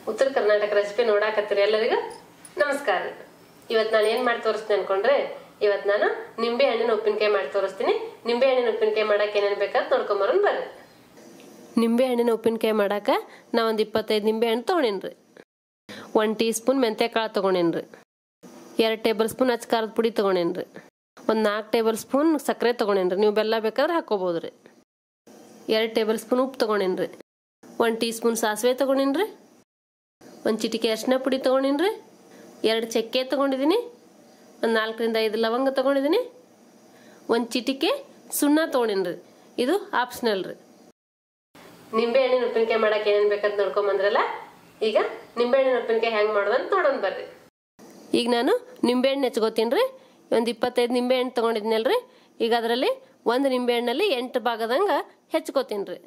ಉತ್ತರ ಕರ್ನಾಟಕ ರೆಸಿಪಿ ನೋಡಾಕತ್ತೀರಿ ಎಲ್ಲರಿಗೂ ನಮಸ್ಕಾರ. ಇವತ್ತು ನಾನು ಏನು ಮಾಡಿ ತೋರಿಸ್ತೀನಿ ಅನ್ಕೊಂಡ್ರೆ, ಇವತ್ತು ನಾನು ನಿಂಬೆ ಹಣ್ಣಿನ ಉಪ್ಪಿನಕಾಯಿ ಮಾಡಿ ತೋರಿಸ್ತೀನಿ. ನಿಂಬೆ ಹಣ್ಣಿನ ಉಪ್ಪಿನಕಾಯಿ ಮಾಡಕ್ಕೆ ಏನೇನು ಬೇಕಾದ್ ನೋಡ್ಕೊಂಬರೋಣ ಬರ್ರಿ. ನಿಂಬೆ ಹಣ್ಣಿನ ಉಪ್ಪಿನಕಾಯಿ ಮಾಡಾಕ ನಾ ಒಂದು 25 ನಿಂಬೆ ಹಣ್ಣು ತೊಗೊಂಡಿನ್ರಿ. 1 ಟೀ ಸ್ಪೂನ್ ಮೆಂತ್ಯ ಕಾಳು ತೊಗೊಂಡಿನ್ರಿ. 2 ಟೇಬಲ್ ಸ್ಪೂನ್ ಅಚ್ಚ ಖಾರದ ಪುಡಿ ತೊಗೊಂಡಿನ್ರಿ. ಒಂದು 4 ಟೇಬಲ್ ಸ್ಪೂನ್ ಸಕ್ಕರೆ ತೊಗೊಂಡಿನ್ರಿ. ನೀವು ಬೆಲ್ಲ ಬೇಕಾದ್ರೆ ಹಾಕೋಬಹುದ್ರಿ. 2 ಟೇಬಲ್ ಸ್ಪೂನ್ ಉಪ್ಪು ತೊಗೊಂಡಿನ್ರಿ. 1 ಟೀ ಸ್ಪೂನ್ ಸಾಸಿವೆ ತೊಗೊಂಡಿನ್ರಿ. 1 ಚಿಟಿಕೆ ಅರಿಶಿನ ಪುಡಿ ತೊಗೊಂಡಿನ್ರಿ. 2 ಚಕ್ಕೆ ತೊಗೊಂಡಿದ್ದೀನಿ. ಒಂದು 4 ರಿಂದ 5 ಲವಂಗ ತೊಗೊಂಡಿದ್ದೀನಿ. 1 ಚಿಟಿಕೆ ಸುಣ್ಣ ತೊಗೊಂಡಿನ್ರಿ. ಇದು ಆಪ್ಷನಲ್ ರೀ. ನಿಂಬೆ ಹಣ್ಣಿನ ಉಪ್ಪಿನಕಾಯಿ ಮಾಡಕ್ಕೆ ಏನೇನು ಬೇಕಂತ ನೋಡ್ಕೊಂಬಂದ್ರಲ್ಲ, ಈಗ ನಿಂಬೆ ಹಣ್ಣಿನ ಉಪ್ಪಿನಕಾಯಿ ಹೆಂಗೆ ಮಾಡೋದಂತ ನೋಡೋಣ ಬರ್ರಿ. ಈಗ ನಾನು ನಿಂಬೆ ಹಣ್ಣು ಹೆಚ್ಕೋತೀನಿ ರೀ. ಒಂದು 25 ನಿಂಬೆ ಹಣ್ಣು ತೊಗೊಂಡಿದ್ನಲ್ರಿ. ಈಗ ಅದರಲ್ಲಿ 1 ನಿಂಬೆ ಹಣ್ಣಲ್ಲಿ 8 ಭಾಗದಂಗೆ ಹೆಚ್ಕೋತೀನಿ ರೀ.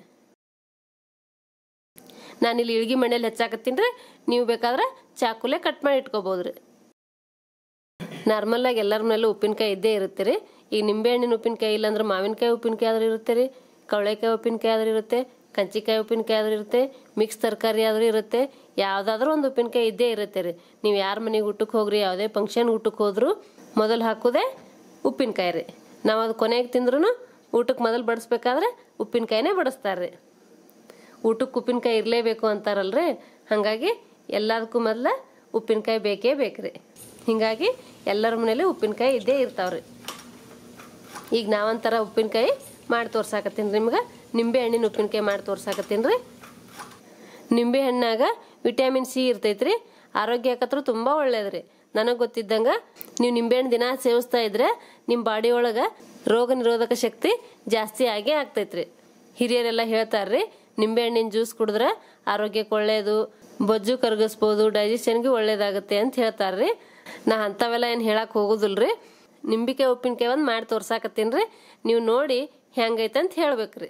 ನಾನಿಲ್ಲಿ ಇಳ್ಗಿ ಮಣ್ಣಲ್ಲಿ ಹೆಚ್ಚಾಕತ್ತೀನಿ ರೀ. ನೀವು ಬೇಕಾದ್ರೆ ಚಾಕುಲೆ ಕಟ್ ಮಾಡಿ ಇಟ್ಕೋಬೋದ್ರಿ. ನಾರ್ಮಲ್ ಆಗಿ ಎಲ್ಲರ ಮನೇಲೂ ಉಪ್ಪಿನಕಾಯಿ ಇದ್ದೇ ಇರುತ್ತೆ ರೀ. ಈಗ ನಿಂಬೆ ಹಣ್ಣಿನ ಉಪ್ಪಿನಕಾಯಿ ಇಲ್ಲಾಂದ್ರೆ ಮಾವಿನಕಾಯಿ ಉಪ್ಪಿನಕಾಯಿ ಆದ್ರೂ ಇರುತ್ತೆ ರೀ, ಕವಳೆಕಾಯಿ ಉಪ್ಪಿನಕಾಯಿ ಆದ್ರೂ ಇರುತ್ತೆ, ಕಂಚಿಕಾಯಿ ಉಪ್ಪಿನಕಾಯಿ ಆದ್ರೂ ಇರುತ್ತೆ, ಮಿಕ್ಸ್ ತರಕಾರಿ ಆದ್ರೂ ಇರುತ್ತೆ. ಯಾವುದಾದ್ರೂ ಒಂದು ಉಪ್ಪಿನಕಾಯಿ ಇದ್ದೇ ಇರುತ್ತೆ ರೀ. ನೀವು ಯಾರ ಮನೆಗೆ ಊಟಕ್ಕೆ ಹೋಗ್ರಿ, ಯಾವುದೇ ಫಂಕ್ಷನ್ ಊಟಕ್ಕೆ ಹೋದ್ರು ಮೊದಲು ಹಾಕೋದೇ ಉಪ್ಪಿನಕಾಯಿ ರೀ. ನಾವು ಅದು ಕೊನೆಗೆ ತಿಂದ್ರೂ ಊಟಕ್ಕೆ ಮೊದಲು ಬಡಿಸ್ಬೇಕಾದ್ರೆ ಉಪ್ಪಿನಕಾಯಿನೇ ಬಡಿಸ್ತಾರೆ ರೀ. ಊಟಕ್ಕೆ ಉಪ್ಪಿನಕಾಯಿ ಇರಲೇಬೇಕು ಅಂತಾರಲ್ರಿ, ಹಾಗಾಗಿ ಎಲ್ಲದಕ್ಕೂ ಮೊದಲ ಉಪ್ಪಿನಕಾಯಿ ಬೇಕೇ ಬೇಕ್ರಿ. ಹೀಗಾಗಿ ಎಲ್ಲರ ಮನೇಲಿ ಉಪ್ಪಿನಕಾಯಿ ಇದ್ದೇ ಇರ್ತಾವ್ರಿ. ಈಗ ನಾವಂತರ ಉಪ್ಪಿನಕಾಯಿ ಮಾಡಿ ತೋರ್ಸಾಕತ್ತೀನಿ ರೀ. ನಿಮ್ಗೆ ನಿಂಬೆ ಹಣ್ಣಿನ ಉಪ್ಪಿನಕಾಯಿ ಮಾಡಿ ತೋರ್ಸಾಕತ್ತೀನಿ ರೀ. ನಿಂಬೆ ಹಣ್ಣಾಗ ವಿಟಮಿನ್ ಸಿ ಇರ್ತೈತ್ರಿ. ಆರೋಗ್ಯಕ್ಕತ್ರ ತುಂಬ ಒಳ್ಳೇದ್ರಿ. ನನಗೆ ಗೊತ್ತಿದ್ದಂಗೆ ನೀವು ನಿಂಬೆಹಣ್ಣು ದಿನ ಸೇವಿಸ್ತಾ ಇದ್ರೆ ನಿಮ್ಮ ಬಾಡಿ ಒಳಗೆ ರೋಗ ನಿರೋಧಕ ಶಕ್ತಿ ಜಾಸ್ತಿ ಆಗೇ ಆಗ್ತೈತ್ರಿ. ಹಿರಿಯರೆಲ್ಲ ಹೇಳ್ತಾರ್ರಿ, ನಿಂಬೆಹಣ್ಣಿನ ಜ್ಯೂಸ್ ಕುಡಿದ್ರೆ ಆರೋಗ್ಯಕ್ಕೆ ಒಳ್ಳೇದು, ಬೊಜ್ಜು ಕರಗಿಸ್ಬೋದು, ಡೈಜೆಷನ್ಗೆ ಒಳ್ಳೇದಾಗುತ್ತೆ ಅಂತ ಹೇಳ್ತಾರ್ರಿ. ನಾ ಅಂಥವೆಲ್ಲ ಏನು ಹೇಳಕ್ಕೆ ಹೋಗೋದಿಲ್ರಿ. ನಿಂಬಿಕಾಯಿ ಉಪ್ಪಿನಕಾಯಿ ಒಂದು ಮಾಡಿ ತೋರ್ಸಾಕತ್ತೀನಿ ರೀ. ನೀವು ನೋಡಿ ಹೆಂಗೈತೆ ಅಂತ ಹೇಳ್ಬೇಕ್ರಿ.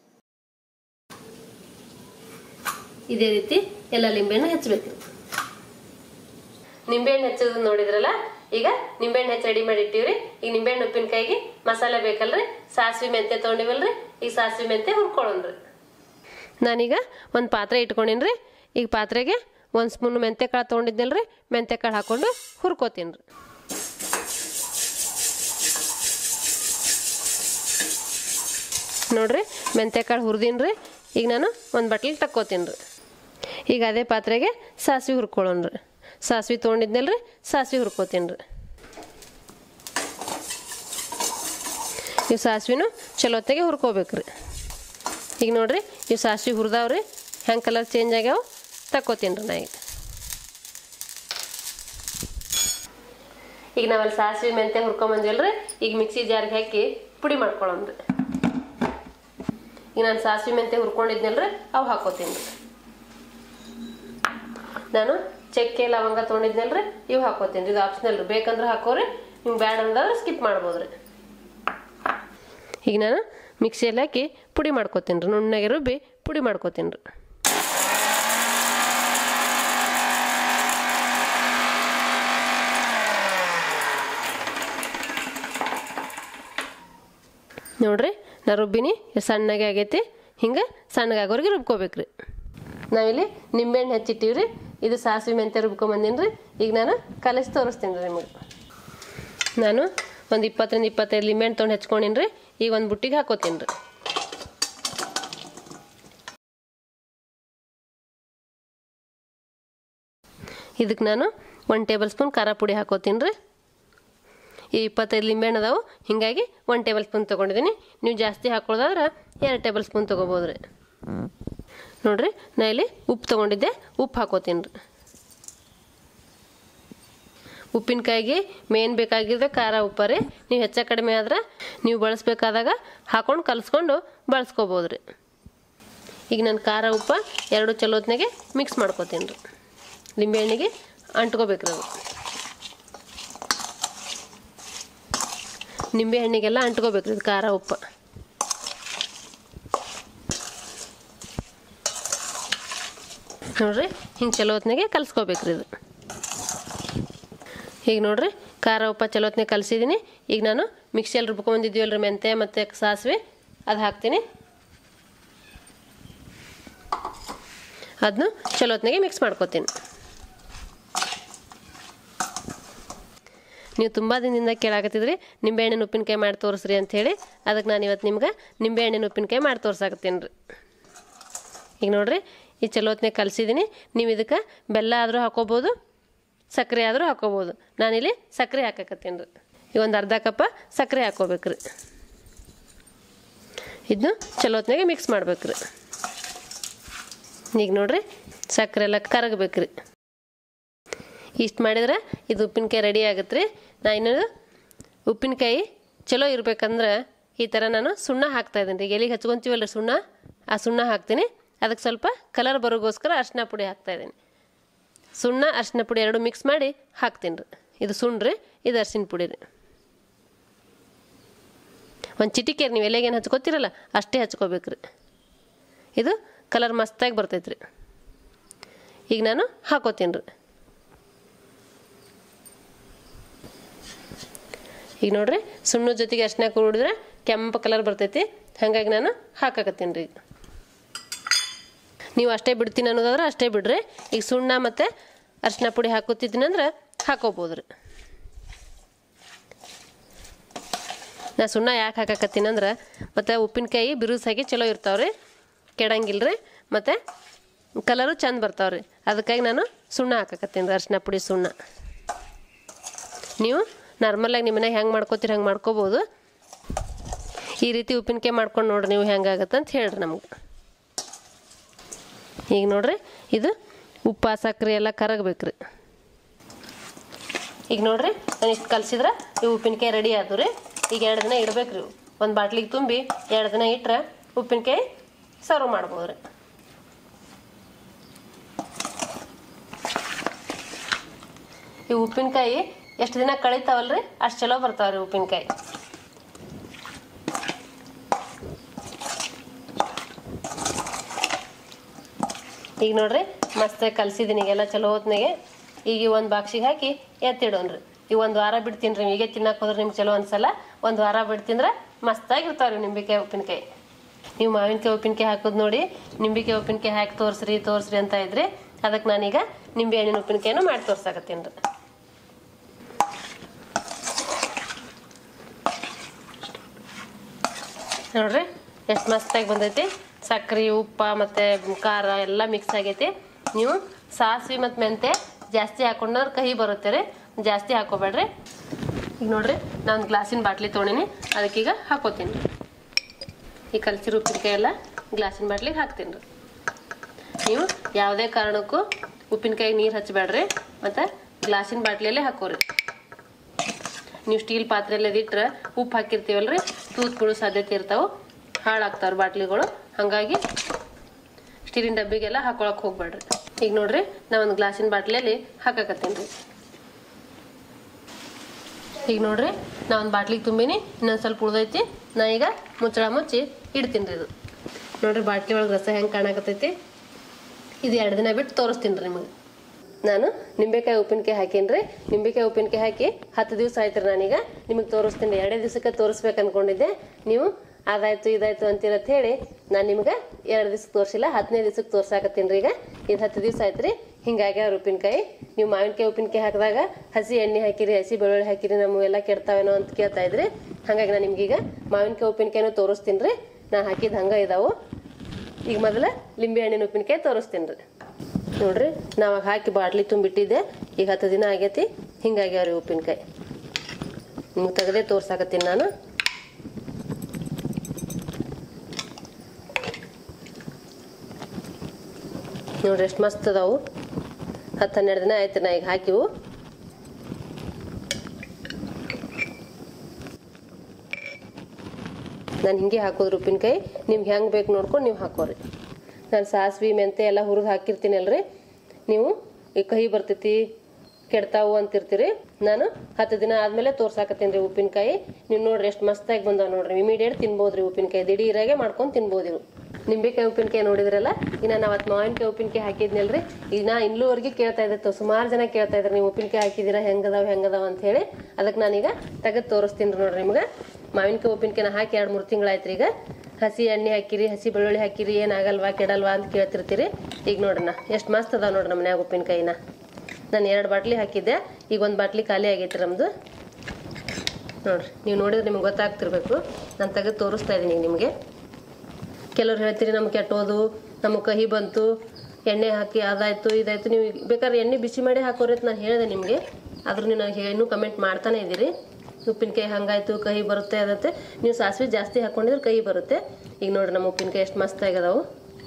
ಇದೇ ರೀತಿ ಎಲ್ಲ ನಿಂಬೆಹಣ್ಣು ಹೆಚ್ಚಬೇಕ್ರಿ. ನಿಂಬೆಹಣ್ಣು ಹೆಚ್ಚೋದು ನೋಡಿದ್ರಲ್ಲ, ಈಗ ನಿಂಬೆಹಣ್ಣು ಹೆಚ್ಚು ರೆಡಿ ಮಾಡಿ ಇಟ್ಟಿವ್ರಿ. ಈಗ ನಿಂಬೆಹಣ್ಣು ಉಪ್ಪಿನಕಾಯಿಗೆ ಮಸಾಲೆ ಬೇಕಲ್ರಿ. ಸಾಸಿವೆ ಮೆಂತ್ಯ ತೊಗೊಂಡಿವಲ್ರಿ. ಈಗ ಸಾಸಿವೆ ಮೆಂತ್ಯ ಹುರ್ಕೊಳ್ಳೋಣ್ರಿ. ನಾನೀಗ ಒಂದು ಪಾತ್ರೆ ಇಟ್ಕೊಂಡಿನ್ರಿ. ಈಗ ಪಾತ್ರೆಗೆ 1 ಸ್ಪೂನ್ ಮೆಂತ್ಯ ಕಾಳು ತೊಗೊಂಡಿದ್ನಲ್ರಿ, ಮೆಂತ್ಯ ಕಾಳು ಹಾಕೊಂಡು ಹುರ್ಕೋತೀನಿ ರೀ. ನೋಡ್ರಿ, ಮೆಂತ್ಯ ಕಾಳು ಹುರಿದೀನಿ ರೀ. ಈಗ ನಾನು ಒಂದು ಬಟ್ಲಿಗೆ ತಕ್ಕೋತೀನಿ ರೀ. ಈಗ ಅದೇ ಪಾತ್ರೆಗೆ ಸಾಸಿವೆ ಹುರ್ಕೊಳ್ಳೋಣ್ರಿ. ಸಾಸಿವೆ ತೊಗೊಂಡಿದ್ನಲ್ರಿ, ಸಾಸಿವೆ ಹುರ್ಕೋತೀನಿ ರೀ. ಇವು ಸಾಸಿವೆನೂ ಚಲೋತ್ತಾಗೆ ಹುರ್ಕೋಬೇಕ್ರಿ. ಈಗ ನೋಡ್ರಿ, ಇವು ಸಾಸಿವೆ ಹುರಿದಾವ್ರಿ. ಹೆಂಗೆ ಕಲರ್ ಚೇಂಜ್ ಆಗ್ಯಾವ ತಕ್ಕೋತೀನಿ ರೀ ನಾ. ಈಗ ನಾವಲ್ಲಿ ಸಾಸಿವೆ ಮೆಂತ್ಯ ಹುರ್ಕೊಂಬಂದಿವಲ್ರಿ. ಈಗ ಮಿಕ್ಸಿ ಜಾರ್ಗೆ ಹಾಕಿ ಪುಡಿ ಮಾಡ್ಕೊಳ್ಳೋಣ್ರಿ. ಈಗ ನಾನು ಸಾಸಿವೆ ಮೆಂತ್ಯ ಹುರ್ಕೊಂಡಿದ್ನಲ್ರಿ, ಅವು ಹಾಕೋತೀನಿ ರೀ. ನಾನು ಚಕ್ಕೆ ಲವಂಗ ತೊಗೊಂಡಿದ್ನಲ್ರಿ, ಇವು ಹಾಕೋತೀನಿ ರೀ. ಇದು ಆಪ್ಷನಲ್ ರೀ. ಬೇಕಂದ್ರೆ ಹಾಕೋರಿ, ನಿಮ್ಗೆ ಬ್ಯಾಡ ಅಂದ್ರೆ ಸ್ಕಿಪ್ ಮಾಡ್ಬೋದ್ರಿ. ಈಗ ನಾನು ಮಿಕ್ಸಿಯಲ್ಲಿ ಹಾಕಿ ಪುಡಿ ಮಾಡ್ಕೋತೀನಿ ರೀ. ನುಣ್ಣಗೆ ರುಬ್ಬಿ ಪುಡಿ ಮಾಡ್ಕೋತೀನಿ ರೀ. ನೋಡ್ರಿ, ನಾ ರುಬ್ಬಿನಿ ಸಣ್ಣಗೆ ಆಗೈತಿ. ಹಿಂಗೆ ಸಣ್ಣಗಾಗೋರಿಗೆ ರುಬ್ಕೋಬೇಕ್ರಿ. ನಾವಿಲ್ಲಿ ನಿಂಬೆಹಣ್ಣು ಹೆಚ್ಚಿಟ್ಟಿವ್ರಿ. ಇದು ಸಾಸಿವೆ ಮೆಂತ್ಯ ರುಬ್ಕೊಂಬಂದಿನಿ ರೀ. ಈಗ ನಾನು ಕಲಸಿ ತೋರಿಸ್ತೀನಿ ರೀ ನಿಮಗೆ. ನಾನು ಒಂದು 20 ರಿಂದ 25 ನಿಂಬೆಹಣ್ಣು ತೊಗೊಂಡು ಹೆಚ್ಕೊಂಡಿನಿ ರೀ. ಈಗ ಒಂದು ಬುಟ್ಟಿಗೆ ಹಾಕೋತೀನಿ ರೀ. ಇದಕ್ಕೆ ನಾನು 1 ಟೇಬಲ್ ಸ್ಪೂನ್ ಖಾರ ಪುಡಿ ಹಾಕೋತೀನಿ ರೀ. ಈ 25 ನಿಂಬೆಹಣ್ಣು ಅದಾವು, ಹೀಗಾಗಿ 1 ಟೇಬಲ್ ಸ್ಪೂನ್ ತೊಗೊಂಡಿದ್ದೀನಿ. ನೀವು ಜಾಸ್ತಿ ಹಾಕೊಳ್ಳೋದಾದ್ರೆ 2 ಟೇಬಲ್ ಸ್ಪೂನ್ ತೊಗೋಬೋದು ರೀ. ನೋಡಿರಿ, ನಾ ಇಲ್ಲಿ ಉಪ್ಪು ತೊಗೊಂಡಿದ್ದೆ, ಉಪ್ಪು ಹಾಕೋತೀನಿ ರೀ. ಉಪ್ಪಿನಕಾಯಿಗೆ ಮೇನ್ ಬೇಕಾಗಿರೋದು ಖಾರ ಉಪ್ಪು ರೀ. ನೀವು ಹೆಚ್ಚು ಕಡಿಮೆ ಆದ್ರೆ ನೀವು ಬಳಸಬೇಕಾದಾಗ ಹಾಕೊಂಡು ಕಲಿಸ್ಕೊಂಡು ಬಳಸ್ಕೋಬೋದು ರೀ. ಈಗ ನಾನು ಖಾರ ಉಪ್ಪು ಎರಡು ಚಲೋತ್ನಾಗೆ ಮಿಕ್ಸ್ ಮಾಡ್ಕೋತೀನಿ ರೀ. ನಿಂಬೆಹಣ್ಣಿಗೆ ಅಂಟ್ಕೋಬೇಕ್ರಿ ಅದು. ನಿಂಬೆಹಣ್ಣಿಗೆಲ್ಲ ಅಂಟ್ಕೋಬೇಕ್ರಿ ಇದು ಖಾರ ಉಪ್ಪು. ನೋಡ್ರಿ, ಹಿಂಗೆ ಚಲೋತ್ನಾಗೆ ಕಲಿಸ್ಕೋಬೇಕ್ರಿ ಇದು. ಈಗ ನೋಡ್ರಿ, ಖಾರ ಉಪ್ಪು ಚಲೋತ್ನಾಗೆ ಕಲಿಸಿದ್ದೀನಿ. ಈಗ ನಾನು ಮಿಕ್ಸಿಯಲ್ಲಿ ರುಬ್ಕೊಂಬಂದಿದ್ದೀವಲ್ರಿ ಮೆಂತ್ಯ ಮತ್ತು ಸಾಸಿವೆ, ಅದು ಹಾಕ್ತೀನಿ. ಅದನ್ನು ಚಲೋ ಹೊತ್ತಿನಾಗೆ ಮಿಕ್ಸ್ ಮಾಡ್ಕೊತೀನಿ. ನೀವು ತುಂಬ ದಿನದಿಂದ ಕೇಳಾಕತ್ತಿದ್ರಿ ನಿಂಬೆಹಣ್ಣಿನ ಉಪ್ಪಿನಕಾಯಿ ಮಾಡಿ ತೋರಿಸ್ರಿ ಅಂಥೇಳಿ, ಅದಕ್ಕೆ ನಾನು ಇವತ್ತು ನಿಮ್ಗೆ ನಿಂಬೆಹಣ್ಣಿನ ಉಪ್ಪಿನಕಾಯಿ ಮಾಡಿ ತೋರ್ಸಾಕತ್ತೀನಿ ರೀ. ಈಗ ನೋಡಿರಿ ಈ ಚಲೋ ಹೊತ್ತಿನಾಗ ಕಲಿಸಿದ್ದೀನಿ. ನೀವು ಇದಕ್ಕೆ ಬೆಲ್ಲ ಆದರೂ ಹಾಕೋಬೋದು, ಸಕ್ಕರೆ ಆದರೂ ಹಾಕೋಬೋದು. ನಾನಿಲ್ಲಿ ಸಕ್ಕರೆ ಹಾಕಕತ್ತೀನಿ ರೀ. ಈಗ ಒಂದು ಅರ್ಧ ಕಪ್ಪ ಸಕ್ಕರೆ ಹಾಕೋಬೇಕು ರೀ. ಇದನ್ನು ಚಲೋ ಹೊತ್ತಿನಾಗೆ ಮಿಕ್ಸ್ ಮಾಡ್ಬೇಕು ರೀ. ಈಗ ನೋಡಿರಿ ಸಕ್ಕರೆ ಎಲ್ಲ ಕರಗಬೇಕು ರೀ. ಇಷ್ಟು ಮಾಡಿದ್ರೆ ಇದು ಉಪ್ಪಿನಕಾಯಿ ರೆಡಿ ಆಗುತ್ತೆ ರೀ. ನಾ ಇನ್ನೊಂದು ಉಪ್ಪಿನಕಾಯಿ ಚಲೋ ಇರ್ಬೇಕಂದ್ರೆ ಈ ಥರ ನಾನು ಸುಣ್ಣ ಹಾಕ್ತಾಯಿದ್ದೀನಿ ರೀ. ಎಲ್ಲಿಗೆ ಹಚ್ಕೊತೀವಲ್ಲ ಸುಣ್ಣ, ಆ ಸುಣ್ಣ ಹಾಕ್ತೀನಿ. ಅದಕ್ಕೆ ಸ್ವಲ್ಪ ಕಲರ್ ಬರೋಗೋಸ್ಕರ ಅರಿಶಿನ ಪುಡಿ ಹಾಕ್ತಾಯಿದ್ದೀನಿ. ಸುಣ್ಣ ಅರಿಶಿನ ಪುಡಿ ಎರಡು ಮಿಕ್ಸ್ ಮಾಡಿ ಹಾಕ್ತೀನಿ ರೀ. ಇದು ಸುಣ್ಣ ರೀ, ಇದು ಅರಿಶಿನ ಪುಡಿ ರೀ. ಒಂದು ಚಿಟಿಕೆ ನೀವು ಎಲೆಗೇನು ಹಚ್ಕೋತೀರಲ್ಲ ಅಷ್ಟೇ ಹಚ್ಕೋಬೇಕು ರೀ. ಇದು ಕಲರ್ ಮಸ್ತಾಗಿ ಬರ್ತೈತೆ ರೀ. ಈಗ ನಾನು ಹಾಕೋತೀನಿ ರೀ. ಈಗ ನೋಡಿರಿ ಸುಣ್ಣದ ಜೊತೆಗೆ ಅರಿಶಿನ ಕೂಡಿದ್ರೆ ಕೆಂಪು ಕಲರ್ ಬರ್ತೈತಿ. ಹಾಗಾಗಿ ನಾನು ಹಾಕಕತ್ತೀನಿ ರೀ. ನೀವು ಅಷ್ಟೇ ಬಿಡ್ತೀನಿ ಅನ್ನೋದಾದ್ರೆ ಅಷ್ಟೇ ಬಿಡ್ರಿ. ಈಗ ಸುಣ್ಣ ಮತ್ತು ಅರಿಶಿನ ಪುಡಿ ಹಾಕೋತಿದ್ದೀನಿ ಅಂದ್ರೆ ಹಾಕೋಬೋದು ರೀ. ನಾ ಸುಣ್ಣ ಯಾಕೆ ಹಾಕಕತ್ತೀನಿ ಅಂದ್ರೆ ಮತ್ತು ಉಪ್ಪಿನಕಾಯಿ ಬಿರುಸಾಗಿ ಚಲೋ ಇರ್ತಾವ್ರಿ, ಕೆಡಂಗಿಲ್ಲ ರೀ, ಮತ್ತು ಕಲರು ಚಂದ ಬರ್ತಾವ್ರಿ. ಅದಕ್ಕಾಗಿ ನಾನು ಸುಣ್ಣ ಹಾಕಕತ್ತೀನಿ ರೀ, ಅರಿಶಿನ ಪುಡಿ ಸುಣ್ಣ. ನೀವು ನಾರ್ಮಲಾಗಿ ನಿಮ್ಮ ಮನೆಗೆ ಹೆಂಗೆ ಮಾಡ್ಕೋತೀರಿ ಹಂಗೆ ಮಾಡ್ಕೋಬೋದು. ಈ ರೀತಿ ಉಪ್ಪಿನಕಾಯಿ ಮಾಡ್ಕೊಂಡು ನೋಡ್ರಿ ನೀವು ಹೆಂಗಾಗತ್ತೆ ಅಂತ ಹೇಳ್ರಿ ನಮ್ಗೆ. ಈಗ ನೋಡ್ರಿ ಇದು ಉಪ್ಪು ಸಕ್ಕರೆ ಎಲ್ಲ ಕರಗಬೇಕು ರೀ. ಈಗ ನೋಡ್ರಿ ನಾನು ಇಷ್ಟು ಕಲಸಿದ್ರೆ ಈ ಉಪ್ಪಿನಕಾಯಿ ರೆಡಿ ಆದವು ರೀ. ಈಗ 2 ದಿನ ಇಡ್ಬೇಕು ರೀ. ಒಂದು ಬಾಟ್ಲಿಗೆ ತುಂಬಿ 2 ದಿನ ಇಟ್ಟರೆ ಉಪ್ಪಿನಕಾಯಿ ಸರ್ವ್ ಮಾಡ್ಬೋದು ರೀ. ಈ ಉಪ್ಪಿನಕಾಯಿ ಎಷ್ಟು ದಿನ ಕಳೀತಾವಲ್ರಿ ಅಷ್ಟು ಚಲೋ ಬರ್ತಾವ್ರಿ ಉಪ್ಪಿನಕಾಯಿ. ಈಗ ನೋಡ್ರಿ ಮಸ್ತಾಗಿ ಕಲಸಿದ್ದೀನಿ. ಈಗೆಲ್ಲ ಚಲೋ ಹೊತ್ನಾಗೆ ಈಗ ಒಂದು ಬಾಕ್ಸಿಗೆ ಹಾಕಿ ಎತ್ತಿಡೋನ್ರಿ. ಈಗ 1 ವಾರ ಬಿಡ್ತೀನಿ ರೀ. ಈಗ ತಿನ್ನಕ್ಕೆ ಹೋದ್ರೆ ನಿಮ್ಗೆ ಚಲೋ ಅನ್ಸಲ್ಲ. 1 ವಾರ ಬಿಡ್ತಿಂದ್ರೆ ಮಸ್ತಾಗಿರ್ತಾವ್ರಿ ನಿಂಬೆಕಾಯಿ ಉಪ್ಪಿನಕಾಯಿ. ನೀವು ಮಾವಿನಕಾಯಿ ಉಪ್ಪಿನಕಾಯಿ ಹಾಕೋದು ನೋಡಿ ನಿಂಬೆಕಾಯಿ ಉಪ್ಪಿನಕಾಯಿ ಹಾಕಿ ತೋರಿಸ್ರಿ ಅಂತ ಇದ್ರಿ. ಅದಕ್ಕೆ ನಾನೀಗ ನಿಂಬೆ ಹಣ್ಣಿನ ಉಪ್ಪಿನಕಾಯಿನೂ ಮಾಡಿ ತೋರ್ಸಾಕತ್ತೀನಿ ರೀ. ನೋಡ್ರಿ ಎಷ್ಟು ಮಸ್ತಾಗಿ ಬಂದೈತಿ. ಸಕ್ಕರೆ ಉಪ್ಪು ಮತ್ತು ಖಾರ ಎಲ್ಲ ಮಿಕ್ಸ್ ಆಗೈತಿ. ನೀವು ಸಾಸಿವೆ ಮತ್ತು ಮೆಂತೆ ಜಾಸ್ತಿ ಹಾಕೊಂಡ್ರೆ ಕಹಿ ಬರುತ್ತೆ ರೀ, ಜಾಸ್ತಿ ಹಾಕೋಬೇಡ್ರಿ. ಈಗ ನೋಡ್ರಿ ನಾನು ಗ್ಲಾಸಿನ ಬಾಟ್ಲಿ ತೊಗೊಂಡಿನಿ, ಅದಕ್ಕೀಗ ಹಾಕೋತೀನಿ ರೀ. ಈ ಕಲಸಿರೋ ಉಪ್ಪಿನಕಾಯಿ ಎಲ್ಲ ಗ್ಲಾಸಿನ ಬಾಟ್ಲಿಗೆ ಹಾಕ್ತೀನಿ ರೀ. ನೀವು ಯಾವುದೇ ಕಾರಣಕ್ಕೂ ಉಪ್ಪಿನಕಾಯಿ ನೀರು ಹಚ್ಚಬೇಡ್ರಿ, ಮತ್ತು ಗ್ಲಾಸಿನ ಬಾಟ್ಲಿಯಲ್ಲೇ ಹಾಕೋರಿ. ನೀವು ಸ್ಟೀಲ್ ಪಾತ್ರೆಯಲ್ಲಿ ಇಟ್ಟರೆ ಉಪ್ಪು ಹಾಕಿರ್ತೀವಲ್ರಿ, ತೂತು ಬೀಳೋ ಸಾಧ್ಯತೆ ಇರ್ತಾವೆ, ಹಾಳಾಗ್ತಾವ್ರಿ ಬಾಟ್ಲಿಗಳು. ಹಾಗಾಗಿ ಸ್ಟೀಲಿನ ಡಬ್ಬಿಗೆಲ್ಲ ಹಾಕೊಳಕ್ಕೆ ಹೋಗ್ಬೇಡ್ರಿ. ಈಗ ನೋಡ್ರಿ ನಾ ಒಂದು ಗ್ಲಾಸಿನ ಬಾಟ್ಲಿಯಲ್ಲಿ ಹಾಕಕತ್ತೀನಿ ರೀ. ಈಗ ನೋಡ್ರಿ ನಾ ಒಂದು ಬಾಟ್ಲಿಗೆ ತುಂಬಿನಿ, ಇನ್ನೊಂದು ಸ್ವಲ್ಪ ಉಳ್ದೈತಿ. ನಾ ಈಗ ಮುಚ್ಚಳ ಮುಚ್ಚಿ ಇಡ್ತೀನಿ ರೀ. ಇದು ನೋಡ್ರಿ ಬಾಟ್ಲಿ ಒಳಗೆ ರಸ ಹೆಂಗೆ ಕಾಣಕತ್ತೈತಿ. ಇದು 2 ದಿನ ಬಿಟ್ಟು ತೋರಿಸ್ತೀನಿ ರೀ ನಿಮಗೆ. ನಾನು ನಿಂಬೆಕಾಯಿ ಉಪ್ಪಿನಕಾಯಿ ಹಾಕೀನಿ ರೀ. ನಿಂಬೆಕಾಯಿ ಉಪ್ಪಿನಕಾಯಿ ಹಾಕಿ 10 ದಿವಸ ಆಯ್ತು ರೀ. ನಾನೀಗ ನಿಮಗೆ ತೋರಿಸ್ತೀನಿ ರೀ. 2 ದಿವಸಕ್ಕೆ ತೋರಿಸ್ಬೇಕು ಅಂದ್ಕೊಂಡಿದ್ದೆ. ನೀವು ಅದಾಯ್ತು ಇದಾಯ್ತು ಅಂತೀರತ್ ಹೇಳಿ ನಾನು ನಿಮ್ಗೆ 2 ದಿವ್ಸಕ್ಕೆ ತೋರಿಸಿಲ್ಲ, 10ನೇ ದಿವ್ಸಕ್ಕೆ ತೋರ್ಸಾಕತ್ತೀನಿ ರೀ. ಈಗ ಇದು 10 ದಿವಸ ಆಯ್ತು ರೀ. ಹಿಂಗಾಗಿ ಉಪ್ಪಿನಕಾಯಿ ನೀವು ಮಾವಿನಕಾಯಿ ಉಪ್ಪಿನಕಾಯಿ ಹಾಕಿದಾಗ ಹಸಿ ಎಣ್ಣೆ ಹಾಕಿರಿ, ಹಸಿ ಬೆಳ್ಳುಳ್ಳಿ ಹಾಕಿರಿ, ನಮಗೆಲ್ಲ ಕೆಡ್ತಾವೇನೋ ಅಂತ ಕೇಳ್ತಾ ಇದ್ರಿ. ಹಾಗಾಗಿ ನಾನು ನಿಮ್ಗೀಗ ಮಾವಿನಕಾಯಿ ಉಪ್ಪಿನಕಾಯಿನೂ ತೋರಿಸ್ತೀನಿ ರೀ. ನಾನು ಹಾಕಿದ್ದು ಹಂಗೆ ಇದಾವೆ. ಈಗ ಮೊದಲು ಲಿಂಬೆ ಹಣ್ಣಿನ ಉಪ್ಪಿನಕಾಯಿ ತೋರಿಸ್ತೀನಿ ರೀ. ನೋಡ್ರಿ ನಾವು ಹಾಕಿ ಬಾಟ್ಲಿ ತುಂಬಿಟ್ಟಿದ್ದೆ. ಈಗ 10 ದಿನ ಆಗೈತಿ. ಹಿಂಗಾಗ್ಯಾವ್ರಿ ಉಪ್ಪಿನಕಾಯಿ. ನಿಮ್ಗೆ ತೆಗೆದೇ ತೋರ್ಸಾಕತ್ತೀನಿ ನಾನು. ನೋಡ್ರಿ ಎಷ್ಟು ಮಸ್ತ್ ಅದಾವು. 10-12 ದಿನ ಆಯ್ತು ನಾ ಈಗ ಹಾಕಿವು. ನಾನು ಹಿಂಗೆ ಹಾಕೋದ್ರಿ ಉಪ್ಪಿನಕಾಯಿ. ನಿಮ್ಗೆ ಹೆಂಗೆ ಬೇಕು ನೋಡ್ಕೊಂಡು ನೀವು ಹಾಕೋರಿ. ನಾನು ಸಾಸಿವೆ ಮೆಂತೆ ಎಲ್ಲ ಹುರಿದು ಹಾಕಿರ್ತೀನಲ್ರಿ. ನೀವು ಈ ಕಹಿ ಬರ್ತೈತಿ ಕೆಡ್ತಾವು ಅಂತಿರ್ತೀರಿ. ನಾನು 10 ದಿನ ಆದಮೇಲೆ ತೋರ್ಸಾಕತ್ತೀನಿ ರೀ ಉಪ್ಪಿನಕಾಯಿ. ನೀವು ನೋಡ್ರಿ ಎಷ್ಟು ಮಸ್ತಾಗಿ ಬಂದಾವ ನೋಡ್ರಿ. ಇಮಿಡಿಯೇಟ್ ತಿನ್ಬೋದ್ರಿ ಉಪ್ಪಿನಕಾಯಿ. ದಿಢೀರಾಗೆ ಮಾಡ್ಕೊಂಡು ತಿನ್ಬೋದು ಇವು. ನಿಂಬೆಕಾಯಿ ಉಪ್ಪಿನಕಾಯಿ ನೋಡಿದ್ರಲ್ಲ. ಈಗ ನಾನು ಅವತ್ತು ಮಾವಿನಕಾಯಿ ಉಪ್ಪಿನಕಾಯಿ ಹಾಕಿದ್ನಲ್ರಿ. ಈಗ ನಾ ಇನ್ನೂವರೆಗೆ ಕೇಳ್ತಾ ಇದ್ದೆ, ಸುಮಾರು ಜನ ಕೇಳ್ತಾ ಇದ್ರಿ ನೀವು ಉಪ್ಪಿನಕಾಯಿ ಹಾಕಿದ್ದೀರಾ ಹೆಂಗದಾವ ಅಂತ ಹೇಳಿ. ಅದಕ್ಕೆ ನಾನೀಗ ತೆಗೆದು ತೋರಿಸ್ತೀನಿ ರೀ. ನೋಡ್ರಿ ನಿಮ್ಗೆ ಮಾವಿನಕಾಯಿ ಉಪ್ಪಿನಕಾಯಿನ ಹಾಕಿ 2-3 ತಿಂಗಳಾಯ್ತು ಈಗ. ಹಸಿ ಎಣ್ಣೆ ಹಾಕಿರಿ, ಹಸಿ ಬೆಳ್ಳುಳ್ಳಿ ಹಾಕಿರಿ, ಏನಾಗಲ್ವಾ ಕೆಡಲ್ವಾ ಅಂತ ಕೇಳ್ತಿರ್ತೀರಿ. ಈಗ ನೋಡ್ರಿ ಎಷ್ಟು ಮಸ್ತ್ ಅದಾವ ನೋಡ್ರಿ ನಮ್ಮ ಮನ್ಯಾಗ ಉಪ್ಪಿನಕಾಯಿನ. ನಾನು 2 ಬಾಟ್ಲಿ ಹಾಕಿದ್ದೆ, ಈಗ 1 ಬಾಟ್ಲಿ ಖಾಲಿ ಆಗೈತಿ ನಮ್ಮದು. ನೋಡ್ರಿ, ನೀವು ನೋಡಿದ್ರೆ ನಿಮ್ಗೆ ಗೊತ್ತಾಗ್ತಿರ್ಬೇಕು. ನಾನು ತೆಗೆದು ತೋರಿಸ್ತಾ ಇದ್ದೀನಿ ಈಗ ನಿಮಗೆ. ಕೆಲವ್ರು ಹೇಳ್ತೀರಿ ನಮ್ಗೆ ಕೆಟ್ಟೋದು, ನಮಗೆ ಕಹಿ ಬಂತು, ಎಣ್ಣೆ ಹಾಕಿ ಅದಾಯ್ತು ಇದಾಯ್ತು. ನೀವು ಬೇಕಾದ್ರೆ ಎಣ್ಣೆ ಬಿಸಿ ಮಾಡಿ ಹಾಕೋರಿ ಅಂತ ನಾನು ಹೇಳಿದೆ ನಿಮಗೆ. ಆದ್ರೂ ನೀವು ನನಗೆ ಇನ್ನೂ ಕಮೆಂಟ್ ಮಾಡ್ತಾನೆ ಇದ್ದೀರಿ. ಉಪ್ಪಿನಕಾಯಿ ಹಂಗಾಯ್ತು, ಕಹಿ ಬರುತ್ತೆ ಅದತ್ತೆ. ನೀವು ಸಾಸಿವೆ ಜಾಸ್ತಿ ಹಾಕ್ಕೊಂಡಿದ್ರೆ ಕಹಿ ಬರುತ್ತೆ. ಈಗ ನೋಡ್ರಿ ನಮ್ಮ ಉಪ್ಪಿನಕಾಯಿ ಎಷ್ಟು ಮಸ್ತ್ ಆಗದಾವು.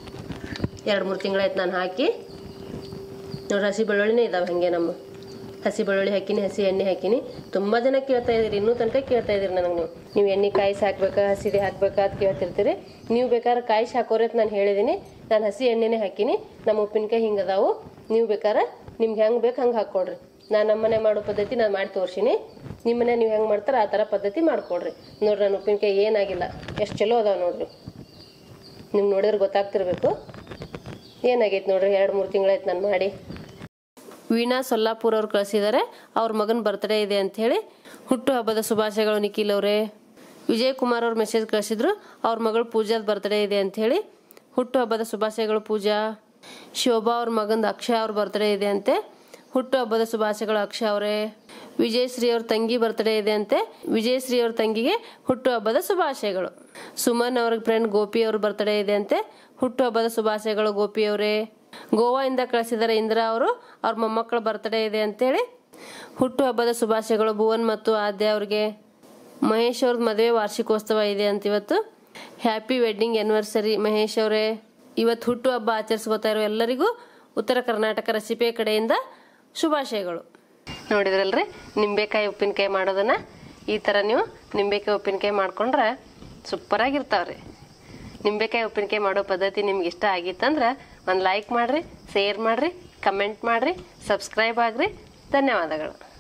2-3 ತಿಂಗಳಾಯ್ತು ನಾನು ಹಾಕಿ. ನೋಡ್ರಿ ಹಸಿ ಬೆಳ್ಳುಳ್ಳಿನೇ ಇದಾವೆ ಹಾಗೆ. ನಮ್ಮ ಹಸಿ ಬೆಳ್ಳುಳ್ಳಿ ಹಾಕಿನಿ, ಹಸಿ ಎಣ್ಣೆ ಹಾಕಿನಿ. ತುಂಬ ಜನ ಕೇಳ್ತಾ ಇದ್ದೀರಿ, ಇನ್ನೂ ತನಕ ಕೇಳ್ತಾ ಇದ್ದೀರಿ ನನಗೆ. ನೀವು ಎಣ್ಣೆ ಕಾಯಿಸಿ ಹಾಕ್ಬೇಕಾ, ಹಸಿದೆ ಹಾಕ್ಬೇಕಾ ಅಂತ ಕೇಳ್ತಿರ್ತೀರಿ. ನೀವು ಬೇಕಾದ್ರೆ ಕಾಯಿಸಿ ಹಾಕೋರಿ ಅಂತ ನಾನು ಹೇಳಿದ್ದೀನಿ. ನಾನು ಹಸಿ ಎಣ್ಣೆನೇ ಹಾಕಿನಿ. ನಮ್ಮ ಉಪ್ಪಿನಕಾಯಿ ಹಿಂಗೆ ಅದಾವು. ನೀವು ಬೇಕಾದ್ರೆ ನಿಮ್ಗೆ ಹೆಂಗೆ ಬೇಕು ಹಂಗೆ ಹಾಕ್ಕೊಡ್ರಿ. ನಾನು ನಮ್ಮನೆ ಮಾಡೋ ಪದ್ಧತಿ ನಾನು ಮಾಡಿ ತೋರಿಸಿನಿ. ನಿಮ್ಮನೆ ನೀವು ಹೆಂಗೆ ಮಾಡ್ತಾರೆ ಆ ಥರ ಪದ್ಧತಿ ಮಾಡಿಕೊಡ್ರಿ. ನೋಡ್ರಿ ನನ್ನ ಉಪ್ಪಿನಕಾಯಿ ಏನಾಗಿಲ್ಲ, ಎಷ್ಟು ಚಲೋ ಅದಾವೆ ನೋಡ್ರಿ. ನಿಮ್ಗೆ ನೋಡಿದ್ರೆ ಗೊತ್ತಾಗ್ತಿರ್ಬೇಕು ಏನಾಗೈತೆ ನೋಡ್ರಿ. 2-3 ತಿಂಗಳಾಯ್ತು ನಾನು ಮಾಡಿ. ವೀಣಾ ಸೊಲ್ಲಾಪುರ ಅವ್ರು ಕಳಿಸಿದ್ದಾರೆ. ಅವ್ರ ಮಗನ ಬರ್ತ್ಡೇ ಇದೆ ಅಂಥೇಳಿ ಹುಟ್ಟು ಹಬ್ಬದ ಶುಭಾಶಯಗಳು ನಿಖಿಲ್ ಅವರೇ. ವಿಜಯ್ ಕುಮಾರ್ ಅವ್ರು ಮೆಸೇಜ್ ಕಳಿಸಿದ್ರು. ಅವ್ರ ಮಗಳು ಪೂಜಾದ ಬರ್ತ್ಡೇ ಇದೆ ಅಂಥೇಳಿ ಹುಟ್ಟು ಹಬ್ಬದ ಶುಭಾಶಯಗಳು ಪೂಜಾ. ಶೋಭಾ ಅವ್ರ ಮಗಂದು ಅಕ್ಷಯ್ ಅವ್ರ ಬರ್ತ್ಡೇ ಇದೆ ಅಂತೆ. ಹುಟ್ಟು ಹಬ್ಬದ ಶುಭಾಶಯಗಳು ಅಕ್ಷಯ್ ಅವರೇ. ವಿಜಯಶ್ರೀ ಅವ್ರ ತಂಗಿ ಬರ್ತ್ಡೇ ಇದೆ ಅಂತೆ. ವಿಜಯಶ್ರೀ ಅವ್ರ ತಂಗಿಗೆ ಹುಟ್ಟು ಹಬ್ಬದ ಶುಭಾಶಯಗಳು. ಸುಮನ್ ಅವ್ರ ಫ್ರೆಂಡ್ ಗೋಪಿ ಅವ್ರ ಬರ್ತ್ಡೇ ಇದೆ ಅಂತೆ. ಹುಟ್ಟು ಹಬ್ಬದ ಶುಭಾಶಯಗಳು ಗೋಪಿ ಅವರೇ. ಗೋವಾದಿಂದ ಕಳಿಸಿದ್ದಾರೆ ಇಂದಿರಾ ಅವರು. ಅವ್ರ ಮೊಮ್ಮಕ್ಕಳ ಬರ್ತ್ಡೇ ಇದೆ ಅಂತೇಳಿ ಹುಟ್ಟು ಹಬ್ಬದ ಶುಭಾಶಯಗಳು ಭುವನ್ ಮತ್ತು ಆದ್ಯ ಅವ್ರಿಗೆ. ಮಹೇಶ್ ಅವ್ರದ್ದು ಮದುವೆ ವಾರ್ಷಿಕೋತ್ಸವ ಇದೆ ಅಂತ ಇವತ್ತು. ಹ್ಯಾಪಿ ವೆಡ್ಡಿಂಗ್ ಆನಿವರ್ಸರಿ ಮಹೇಶ್ ಅವರೇ. ಇವತ್ತು ಹುಟ್ಟು ಹಬ್ಬ ಆಚರಿಸ್ಕೋತಾ ಇರೋ ಎಲ್ಲರಿಗೂ ಉತ್ತರ ಕರ್ನಾಟಕ ರೆಸಿಪಿ ಕಡೆಯಿಂದ ಶುಭಾಶಯಗಳು. ನೋಡಿದ್ರಲ್ರಿ ನಿಂಬೆಕಾಯಿ ಉಪ್ಪಿನಕಾಯಿ ಮಾಡೋದನ್ನ. ಈ ಥರ ನೀವು ನಿಂಬೆಕಾಯಿ ಉಪ್ಪಿನಕಾಯಿ ಮಾಡ್ಕೊಂಡ್ರೆ ಸೂಪರ್ ಆಗಿರ್ತಾವ್ರಿ. ನಿಂಬೆಕಾಯಿ ಉಪ್ಪಿನಕಾಯಿ ಮಾಡೋ ಪದ್ಧತಿ ನಿಮ್ಗೆ ಇಷ್ಟ ಆಗಿತ್ತಂದ್ರೆ ಒಂದು ಲೈಕ್ ಮಾಡಿರಿ, ಶೇರ್ ಮಾಡಿರಿ, ಕಮೆಂಟ್ ಮಾಡಿರಿ, ಸಬ್ಸ್ಕ್ರೈಬ್ ಆಗ್ರಿ. ಧನ್ಯವಾದಗಳು.